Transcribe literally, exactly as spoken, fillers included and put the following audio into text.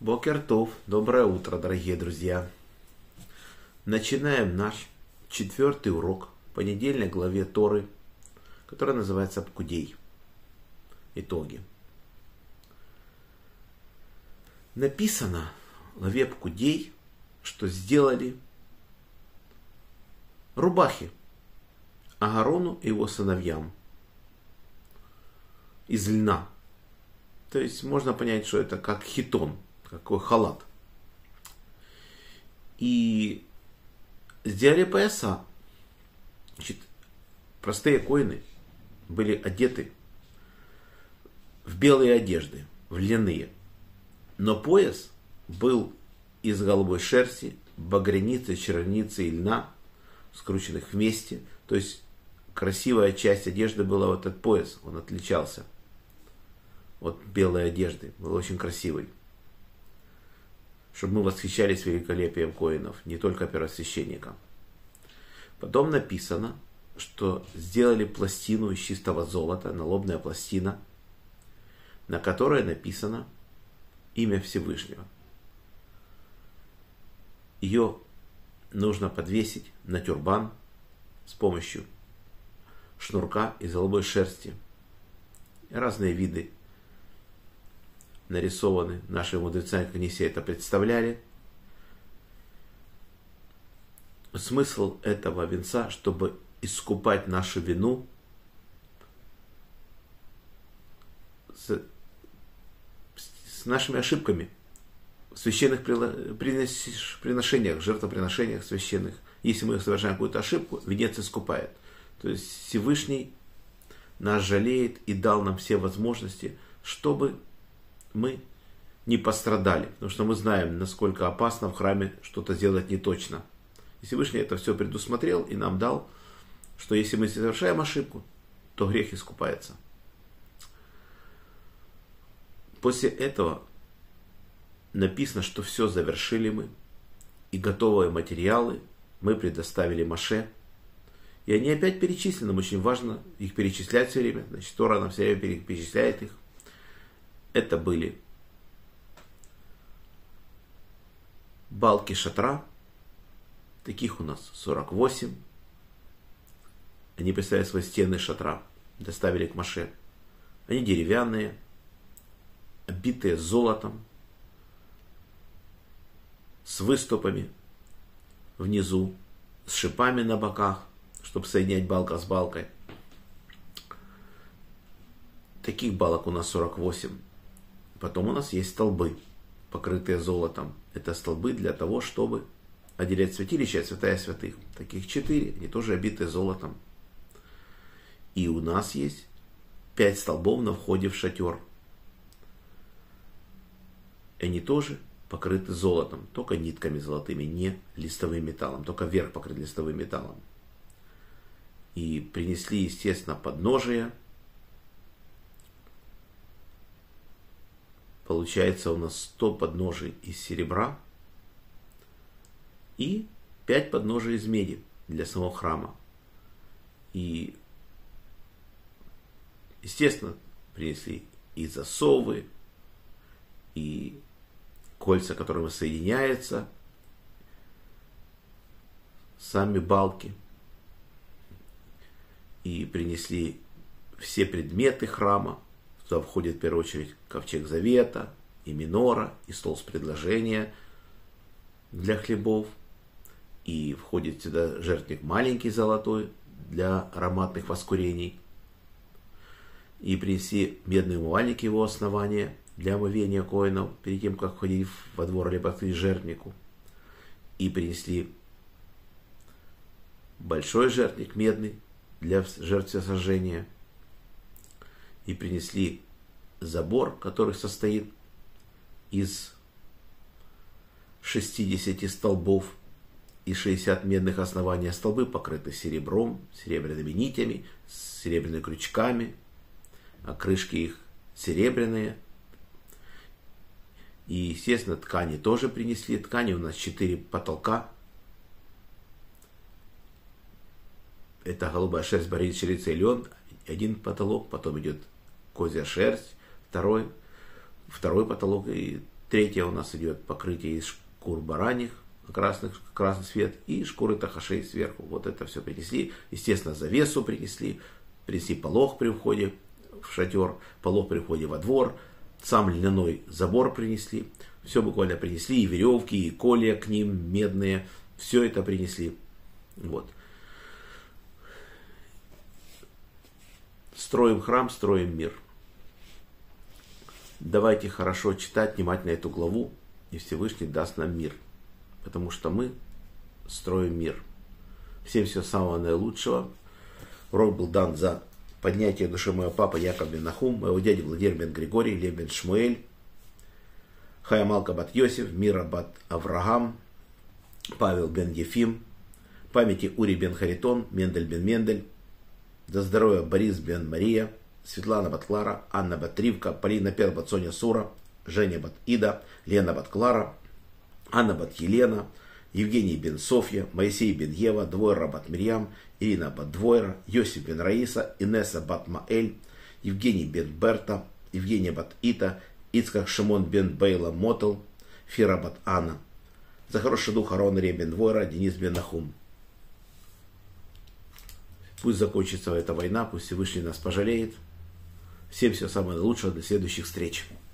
Бокер тов, доброе утро, дорогие друзья. Начинаем наш четвертый урок по недельной главе Торы, которая называется Пкудей. Итоги. Написано в главе Пкудей, что сделали рубахи Агарону и его сыновьям из льна. То есть можно понять, что это как хитон, какой халат. И сделали пояса. Значит, простые коины были одеты в белые одежды, в льняные. Но пояс был из голубой шерсти, багряницы, черницы и льна, скрученных вместе. То есть красивая часть одежды была вот этот пояс, он отличался от белой одежды, был очень красивый. Чтобы мы восхищались великолепием коинов, не только первосвященника. Потом написано, что сделали пластину из чистого золота, налобная пластина, на которой написано имя Всевышнего. Ее нужно подвесить на тюрбан с помощью шнурка из голубой шерсти. Разные виды нарисованы. Наши мудрецы, как они себе это представляли. Смысл этого венца, чтобы искупать нашу вину с, с нашими ошибками в священных приношениях, жертвоприношениях священных. Если мы совершаем какую-то ошибку, венец искупает. То есть Всевышний нас жалеет и дал нам все возможности, чтобы мы не пострадали. Потому что мы знаем, насколько опасно в храме что-то сделать не точно. И Всевышний это все предусмотрел и нам дал, что если мы совершаем ошибку, то грех искупается. После этого написано, что все завершили мы, и готовые материалы мы предоставили Моше. И они опять перечислены, нам очень важно их перечислять все время. Значит, Тора нам все время перечисляет их. Это были балки шатра, таких у нас сорок восемь. Они представляют свои стены шатра, доставили к Моше. Они деревянные, обитые золотом, с выступами внизу, с шипами на боках, чтобы соединять балка с балкой. Таких балок у нас сорок восемь. Потом у нас есть столбы, покрытые золотом. Это столбы для того, чтобы отделять святилище от святая святых. Таких четыре, они тоже обиты золотом. И у нас есть пять столбов на входе в шатер. Они тоже покрыты золотом, только нитками золотыми, не листовым металлом, только верх покрыт листовым металлом. И принесли, естественно, подножие. Получается у нас сто подножий из серебра и пять подножий из меди для самого храма. И, естественно, принесли и засовы, и кольца, которыми соединяются сами балки. И принесли все предметы храма. Туда входит в первую очередь ковчег завета, и минора, и стол с предложения для хлебов. И входит сюда жертвенник маленький золотой для ароматных воскурений. И принесли медные умывальники его основания для омывения коинов, перед тем, как входить во двор или подходить к жертвеннику. И принесли большой жертвенник медный для жертвосожжения. И принесли забор, который состоит из шестидесяти столбов и шестидесяти медных оснований. Столбы покрыты серебром, серебряными нитями, с серебряными крючками, а крышки их серебряные. И, естественно, ткани тоже принесли. Ткани у нас четыре потолка. Это голубая шерсть, барит, черица и лен. Один потолок, потом идет козья шерсть, второй, второй потолок и Третье у нас идет покрытие из шкур бараньих, красный, красный цвет, и шкуры тахашей сверху. Вот это все принесли. Естественно, завесу принесли. Принесли полог при входе в шатер, полог при входе во двор. Сам льняной забор принесли. Все буквально принесли. И веревки, и колья к ним медные. Все это принесли. Вот. Строим храм, строим мир. Давайте хорошо читать внимательно эту главу, и Всевышний даст нам мир. Потому что мы строим мир. Всем всего самого наилучшего. Урок был дан за поднятие души моего папы Яков бен Нахум, моего дяди Владимир бен Григорий, Лев бен Шмуэль, Хая Малка бат Йосиф, Мира бат Авраам, Павел бен Ефим, памяти Ури бен Харитон, Мендель бен Мендель, за здоровья Борис бен Мария, Светлана бат Клара, Анна бат Ривка, Полина Пер бат Соня Сура, Женя бат Ида, Лена бат Клара, Анна бат Елена, Евгений бен Софья, Моисей бен Ева, Двойра бат Мирьям, Ирина бат Двойра, Йосиф бен Раиса, Инесса бат Маэль, Евгений бен Берта, Евгения бат Ита, Ицкак Шимон бен Бейла Мотл, Фира бат Анна. За хороший дух Арон Ре бен Двойра, Денис бен Нахум. Пусть закончится эта война, пусть Всевышний нас пожалеет. Всем всего самого лучшего, до следующих встреч.